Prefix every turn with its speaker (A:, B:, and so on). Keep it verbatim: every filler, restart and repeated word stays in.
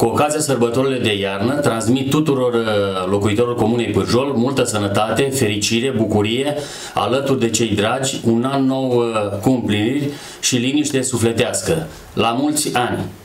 A: Cu ocazia sărbătorilor de iarnă, transmit tuturor locuitorilor Comunei Pârjol multă sănătate, fericire, bucurie, alături de cei dragi, un an nou cu împliniri și liniște sufletească. La mulți ani!